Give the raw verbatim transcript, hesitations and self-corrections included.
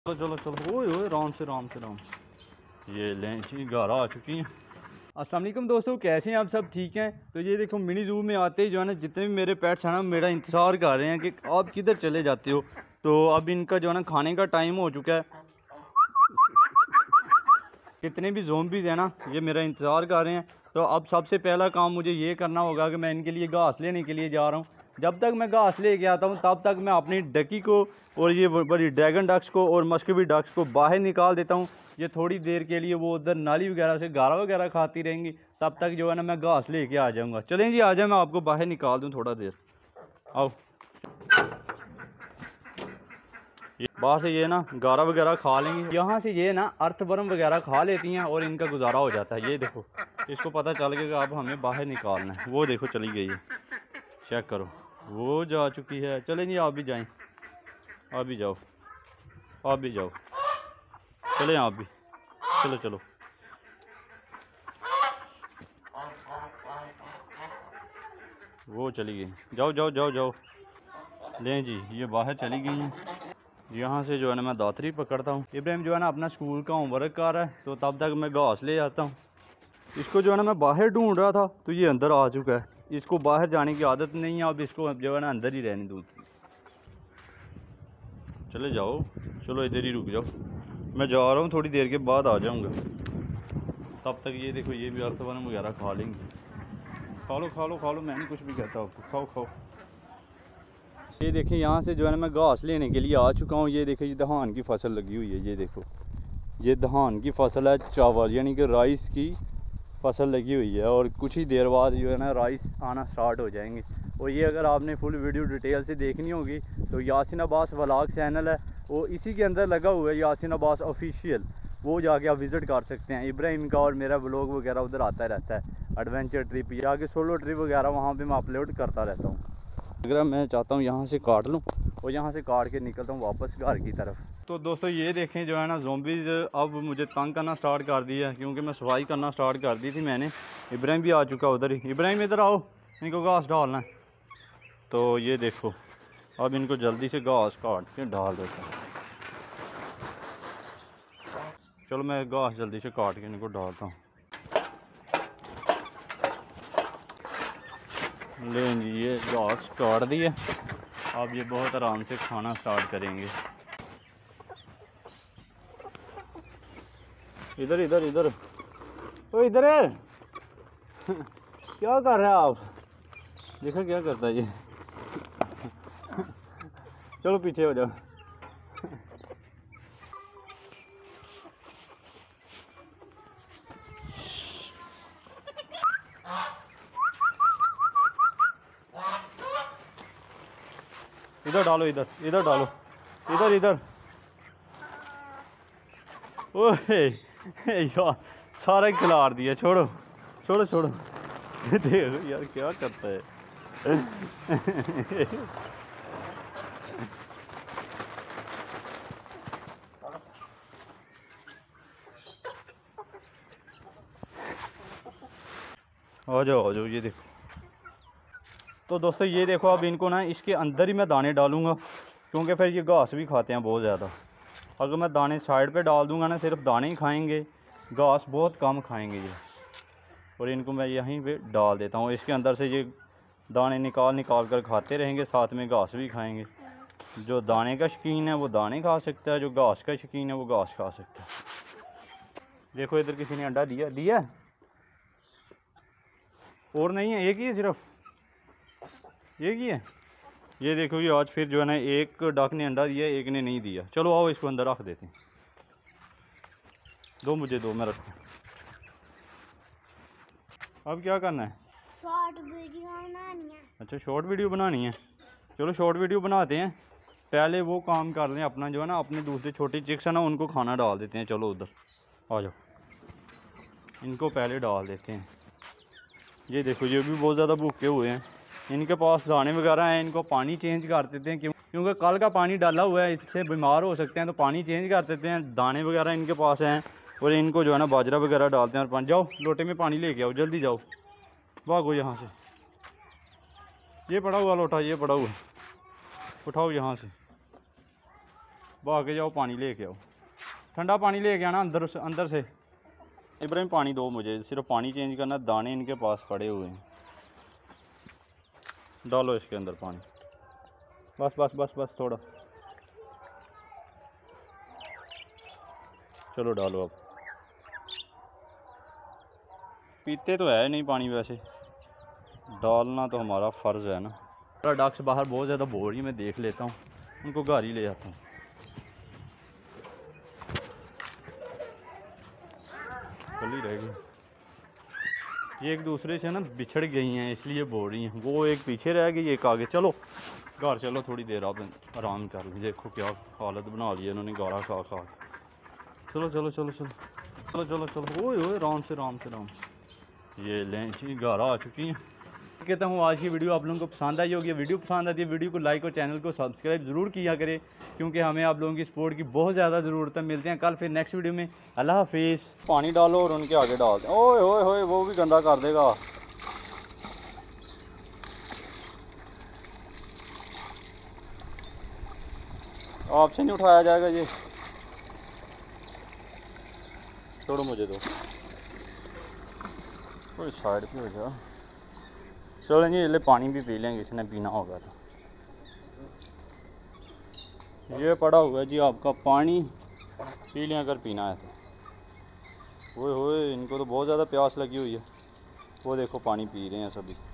चलो चलो चलो ओए ओए राम से राम से राम से। ये लें जी गारा आ चुकी हैं। अस्सलाम वालेकुम दोस्तों, कैसे हैं आप? सब ठीक हैं? तो ये देखो मिनी जू में आते ही जो है ना जितने भी मेरे पेट्स हैं ना मेरा इंतज़ार कर रहे हैं कि आप किधर चले जाते हो। तो अब इनका जो है ना खाने का टाइम हो चुका है। जितने भी ज़ोंबीज़ हैं ना ये मेरा इंतज़ार कर रहे हैं। तो अब सबसे पहला काम मुझे ये करना होगा कि मैं इनके लिए घास लेने के लिए जा रहा हूँ। जब तक मैं घास लेके आता हूँ तब तक मैं अपनी डकी को और ये बड़ी ड्रैगन डक्स को और मस्कवी डक्स को बाहर निकाल देता हूँ। ये थोड़ी देर के लिए वो उधर नाली वगैरह से गारा वगैरह खाती रहेंगी। तब तक जो है ना मैं घास लेके आ जाऊँगा। चलें जी आ जाए, मैं आपको बाहर निकाल दूँ थोड़ा देर। आओ बाहर से ये ना गारा वगैरह खा लेंगी, यहाँ से ये ना अर्थवर्म वगैरह खा लेती हैं और इनका गुजारा हो जाता है। ये देखो इसको पता चल गया कि अब हमें बाहर निकालना है। वो देखो चली गई है, चेक करो वो जा चुकी है। चलें जी आप भी जाएं, आप भी जाओ, आप भी जाओ, चलें आप भी, चलो चलो। वो चली गई, जाओ जाओ जाओ जाओ। लें जी ये बाहर चली गई हैं। यहाँ से जो है ना मैं दातरी पकड़ता हूँ। इब्राहिम जो है ना अपना स्कूल का होमवर्क कर रहा है, तो तब तक मैं घास ले जाता हूँ। इसको जो है ना मैं बाहर ढूंढ रहा था तो ये अंदर आ चुका है। इसको बाहर जाने की आदत नहीं है, अब इसको जो है ना अंदर ही रहने दूँ। चले जाओ, चलो इधर ही रुक जाओ, मैं जा रहा हूँ, थोड़ी देर के बाद आ जाऊँगा। तब तक ये देखो ये भी अर्थवर्म वगैरह खा लेंगे। खा लो खा लो खा लो, मैं नहीं कुछ भी कहता आपको, खाओ खाओ। ये देखिए यहाँ से जो है ना मैं घास लेने के लिए आ चुका हूँ। ये देखिए ये धान की फसल लगी हुई है। ये देखो ये धान की फसल है, चावल यानी कि राइस की फसल लगी हुई है। और कुछ ही देर बाद जो है ना राइस आना स्टार्ट हो जाएंगे। और ये अगर आपने फुल वीडियो डिटेल से देखनी होगी तो यासीन अब्बास व्लॉग चैनल है, वो इसी के अंदर लगा हुआ है, यासीन अब्बास ऑफिशियल। वो जाके आप विज़िट कर सकते हैं। इब्राहिम का और मेरा व्लॉग वगैरह उधर आता रहता है, एडवेंचर ट्रिप या आगे सोलो ट्रिप वगैरह वहाँ पे मैं अपलोड करता रहता हूँ। अगर मैं चाहता हूँ यहाँ से काट लूँ और यहाँ से काट के निकलता हूँ वापस घर की तरफ। तो दोस्तों ये देखें जो है ना ज़ोंबीज़ अब मुझे तंग करना स्टार्ट कर दिया है, क्योंकि मैं सफाई करना स्टार्ट कर दी थी मैंने। इब्राहिम भी आ चुका उधर ही। इब्राहिम इधर आओ, इनको घास डालना है। तो ये देखो अब इनको जल्दी से घास काट के डाल देता हूँ। चलो मैं घास जल्दी से काट के इनको डालता हूँ। लें जी ये घास काट दिए, अब ये बहुत आराम से खाना स्टार्ट करेंगे। इधर इधर इधर ओ इधर है क्या कर रहे हैं आप? देखो क्या करता है ये चलो पीछे हो जाओ। इधर डालो, इधर इधर डालो, इधर इधर। ओए यार सारा खिलार दिया, छोड़ो छोड़ो छोड़ो। देखो यार क्या करता है आ जाओ आ जाओ। ये देखो तो दोस्तों ये देखो अब इनको ना इसके अंदर ही मैं दाने डालूंगा, क्योंकि फिर ये घास भी खाते हैं बहुत ज़्यादा। अगर मैं दाने साइड पे डाल दूंगा ना सिर्फ दाने ही खाएंगे, घास बहुत कम खाएंगे ये। और इनको मैं यहीं पे डाल देता हूँ, इसके अंदर से ये दाने निकाल निकाल कर खाते रहेंगे, साथ में घास भी खाएंगे। जो दाने का शौकीन है वो दाने खा सकता है, जो घास का शौकीन है वो घास खा सकता है। देखो इधर किसी ने अंडा दिया दिया और नहीं है, एक ही है, सिर्फ एक ही है। ये देखो ये आज फिर जो है ना एक डक ने अंडा दिया, एक ने नहीं दिया। चलो आओ इसको अंदर रख देते हैं। दो मुझे दो, मैं रखूँ। अब क्या करना है? शॉर्ट वीडियो बनानी है। अच्छा शॉर्ट वीडियो बनानी है, चलो शॉर्ट वीडियो बनाते हैं। पहले वो काम कर लें अपना, जो है ना अपने दूसरे छोटे चिक्स है ना उनको खाना डाल देते हैं। चलो उधर आ जाओ, इनको पहले डाल देते हैं। ये देखो ये भी बहुत ज़्यादा भूखे हुए हैं, इनके पास दाने वगैरह हैं। इनको पानी चेंज कर देते हैं, क्यों क्योंकि कल का पानी डाला हुआ है, इससे बीमार हो सकते हैं। तो पानी चेंज कर देते हैं, दाने वगैरह इनके पास हैं। और इनको जो है ना बाजरा वगैरह डालते हैं। और पानी जाओ लोटे में पानी लेके आओ, जल्दी जाओ, भागो यहाँ से। ये पड़ा हुआ लोटा, ये पड़ा हुआ, उठाओ यहाँ से। भाग के जाओ, पानी लेके आओ, ठंडा पानी लेके आना अंदर से, अंदर से। इब्राहिम पानी दो मुझे, सिर्फ पानी चेंज करना, दाने इनके पास पड़े हुए हैं। डालो इसके अंदर पानी, बस बस बस बस थोड़ा, चलो डालो। अब पीते तो है नहीं पानी, वैसे डालना तो हमारा फ़र्ज़ है ना। डक्स बाहर बहुत ज़्यादा बोल रही, मैं देख लेता हूँ, उनको घर ही ले जाता हूँ। खुली रहेगी, ये एक दूसरे से ना बिछड़ गई हैं इसलिए बोल रही हैं। वो एक पीछे रह गई, एक आगे। चलो घर चलो, थोड़ी देर आप आराम कर लीजिए। देखो क्या हालत बना ली है इन्होंने गारा खा खा। चलो चलो चलो चलो चलो चलो चलो, ओए ओए आराम से आराम से आराम से। ये लें जी गारा आ चुकी हैं। कहता हूँ आज की वीडियो आप लोगों को पसंद आई होगी। वीडियो पसंद आती है वीडियो को लाइक और चैनल को सब्सक्राइब ज़रूर किया करें, क्योंकि हमें आप लोगों की सपोर्ट की बहुत ज़्यादा ज़रूरत है। मिलते हैं कल फिर नेक्स्ट वीडियो में। अल्लाह हाफिज़। पानी डालो और उनके आगे डाल दें। ओए ओए ओए, वो भी गंदा कर देगा। आपसे नहीं उठाया जाएगा ये, छोड़ो मुझे दो, कोई साइड पे हो जा। चलो जी, ले पानी भी पी लेंगे, किसी ने पीना होगा तो। ये पड़ा हुआ है जी आपका पानी, पी लें अगर पीना है तो। ओए होए, इनको तो बहुत ज़्यादा प्यास लगी हुई है। वो देखो पानी पी रहे हैं सभी।